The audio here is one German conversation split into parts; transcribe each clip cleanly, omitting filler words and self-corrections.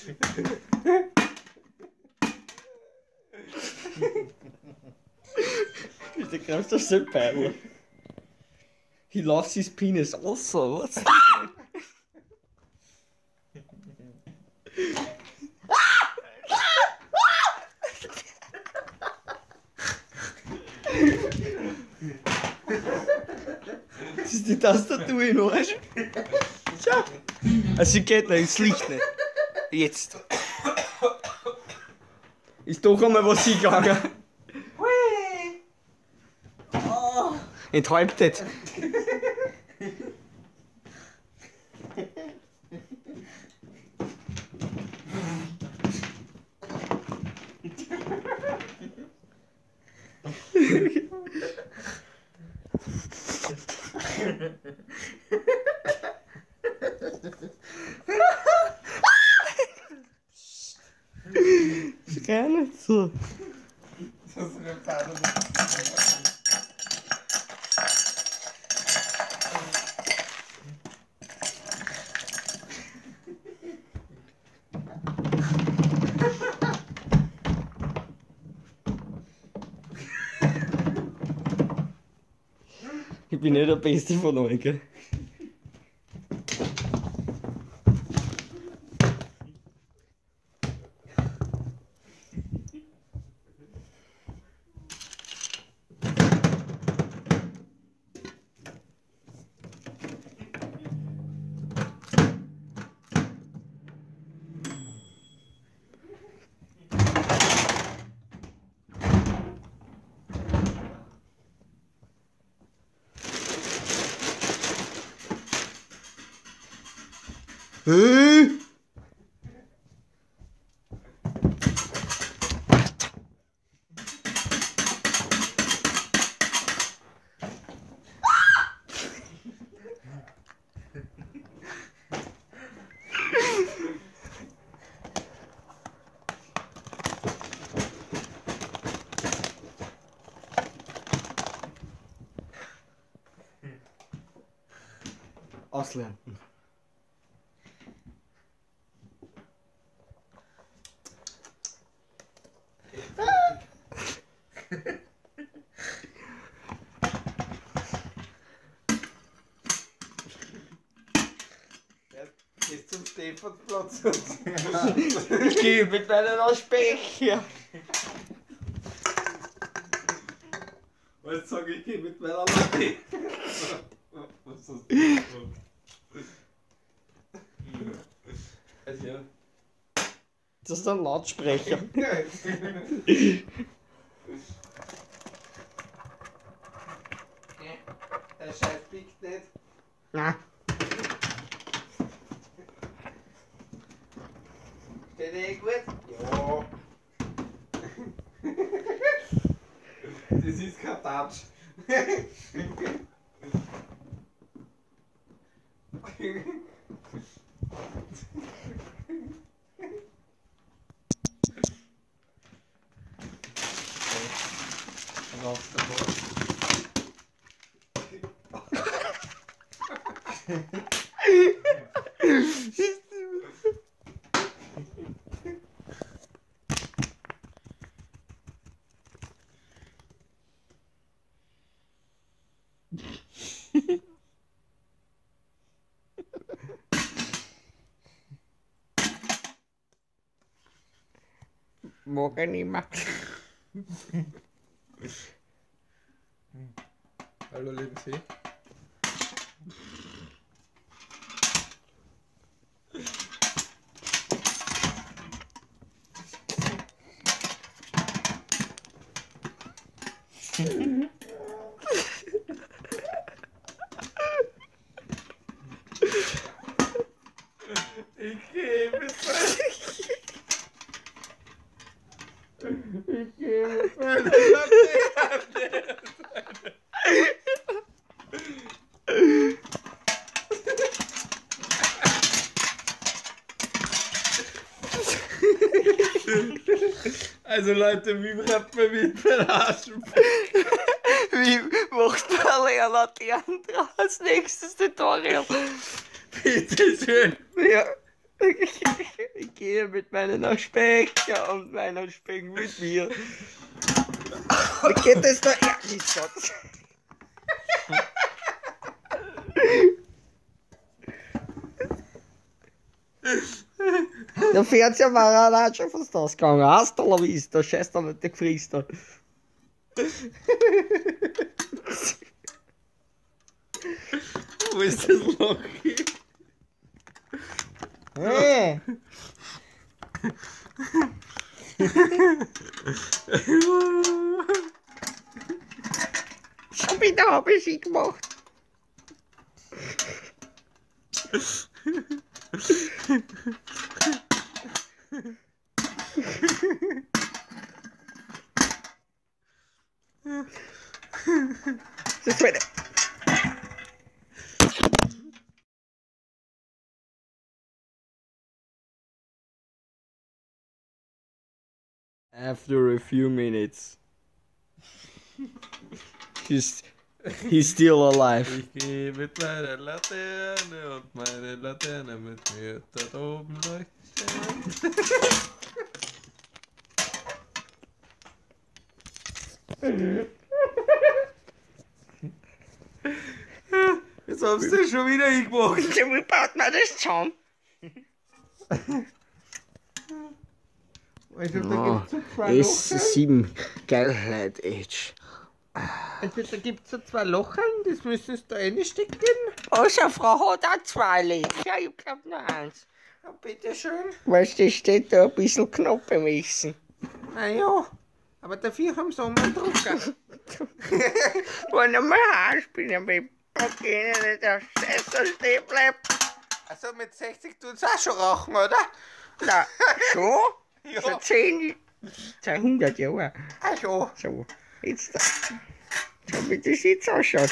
Der Kraft ist so peinlich. He loves his penis also, was? Das ist die Tastatur in Arsch. Schau. Also sie geht nicht, das Licht nicht. Jetzt. Ist doch einmal was hingegangen. Oh. Enthalbtet. Ist gar nicht so. Das ist eine Pfanne. Ich bin nicht der Beste von euch, gell? Auslernen. Gehst zum Stephansplatz. Ich gehe mit meinen Auspecher. Was sag ich, geh mit meiner Latte. Was hast du gemacht? Also ja. Das ist ein Lautsprecher. Der Scheiß biegt nicht. Na. Steht eh gut? Ja. Das ist kein Touch. Raus davor. Mag ich nicht mehr. Hallo, lieben Sie. Ich gehe mit meiner Latte. Also Leute, wie bleibt man mit verarschen? Wie macht man Lehrlaternen draus? Nächstes Tutorial. Bitte schön. Ja. Ich gehe mit meinen Specker und meiner Speck mit mir. Wie geht das da ehrlich, Schatz? Der Fernseher war auch schon fast ausgegangen. Hasta la vista, scheiß da nicht, der gefriest da. Wo ist das Loch? Hey! Schon wieder habe ich sie gemacht. Das zweite. After a few minutes, he's still alive. Ich gehe mit meiner Laterne und meine Laterne mit mir dort oben leuchtet. Jetzt hab's du schon wieder hingemacht. Wie baut man das zusammen? Also, da Oh, gibt's so zwei Lochern. S7 Geilheit Edge. Also, da gibt's so zwei Lochern, das müsstest du da reinstecken. Unsere Frau hat auch 2 Löcher, ich glaub nur 1. Ja, bitteschön. Weißt du, das steht da ein bisschen knapp im Essen. Naja, aber dafür haben sie auch mal einen Drucker. Wenn ich mal Haarspinner bin, pack ich ihnen nicht auf Sessel stehen bleibt. Also, mit 60 tut's auch schon rauchen, oder? Na, schon? Ja. Schon 10, 200 Jahre. Ach schon. So, jetzt da. So wie das jetzt ausschaut.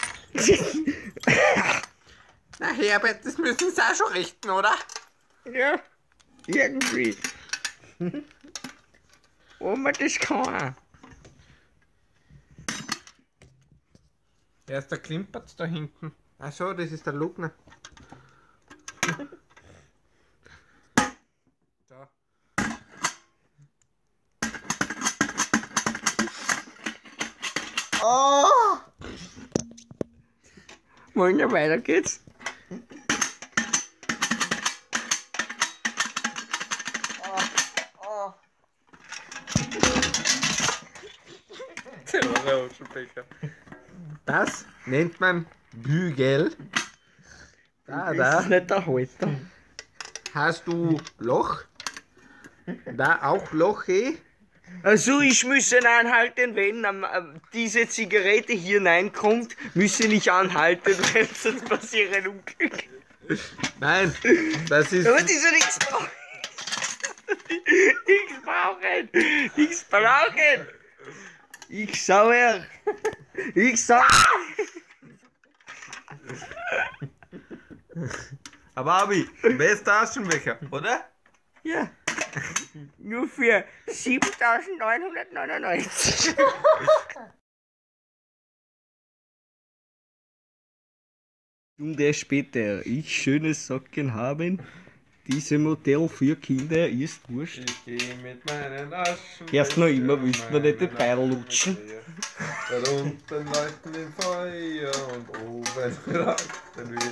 Na, Herbert, das müssen sie auch schon richten, oder? Ja, irgendwie. Wo man das kann. Wer ist der Klimpertz da hinten? Ach so, das ist der Lugner. Da. Oh! Wollen wir weiter geht's? Das nennt man Bügel. Da, Das da. ist nicht der Halter. Hast du Loch? Da auch Loch, eh? Also ich müsse anhalten, wenn diese Zigarette hier reinkommt, müsse ich anhalten, weil sonst passieren Unglück. Nein, das ist. Aber das ist ja nichts brauchen. Nichts brauchen. Nichts brauchen. Ich sauer. Ich sauer. Aber Abi, bester Aschenbecher, oder? Ja. Nur für 7.999. Stunde später, ich schönes Socken haben. Diese Modell für Kinder ist wurscht. Ich gehe mit meinen Aschenbecher. Erst noch immer willst du nicht den Beil lutschen. Da unten leuchten im Feuer und oben leuchten wir.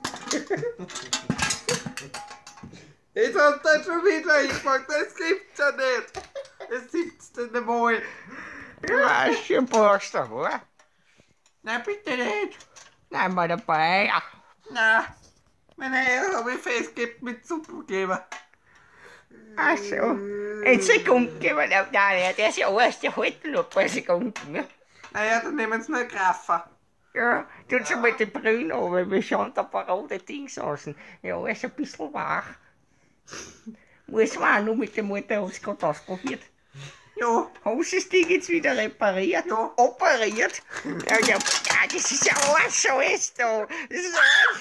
Jetzt hast du schon wieder hingemacht, das gibt's ja nicht. Das 17. Mal. Aschenborster, oder? Nein, bitte nicht. Nein, mal dabei. Ach, Nein, meine Eier habe ich festgeklebt mit Suppenkleber. ach so. Eine Sekunde, nein, der ist ja alles, der hält nur ein paar Sekunden. Ne? Naja, dann nehmen sie nur einen Graffer. Ja, tut sie mit den Brillen an, weil wir schauen da ein paar rote Dings außen. Ja, er ist ein bisschen wach. Muss man auch nur mit dem Mutter, haben sie gerade ausprobiert. Ja, Haben sie das Ding jetzt wieder repariert? Ja. Operiert? Ja, ja, das ist ja alles so ist da. Das ist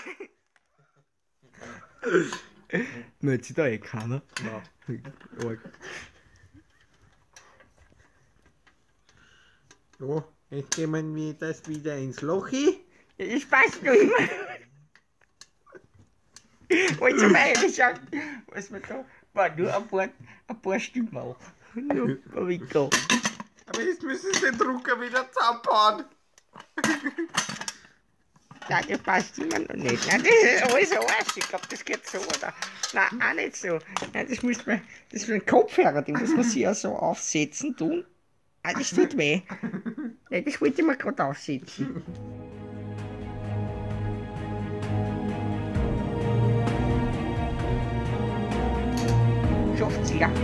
alles. Möchte sie da eh keiner? Nein. so, jetzt geben wir das wieder ins Loch hin. Das passt noch immer. Und zum Ehrlich, was wir da, war nur ein paar Stimmen auch. Nur ein Mikro. Aber jetzt müssen sie den Drucker wieder zusammenbauen. Nein, das passt immer noch nicht. Nein, das ist alles Arsch. Ich glaube, das geht so, oder? Nein, auch nicht so. Nein, das ist für den Kopfhörer, den muss man sich ja so aufsetzen tun. Ah, das tut weh. Nein, das wollte ich mir gerade aufsetzen. Schafft's ja.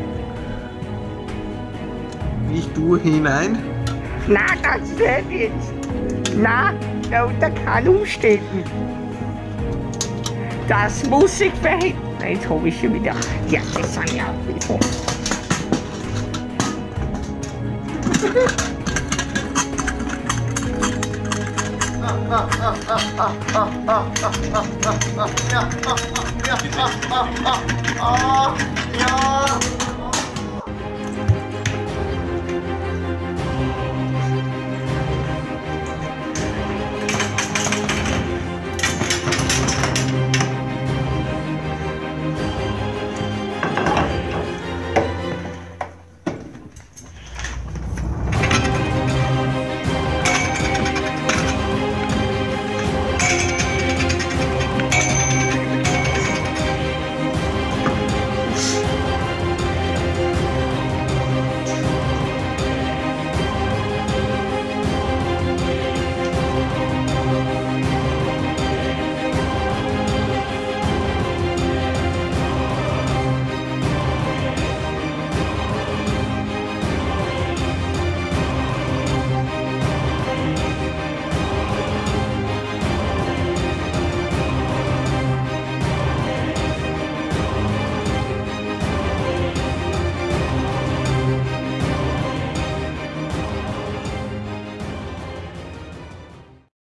Nicht du hinein? Nein, das nicht jetzt. Nein, unter keinen Umständen. Das muss ich verhindern. Jetzt habe ich schon wieder. Ja, das sind ja auch wieder. Ja.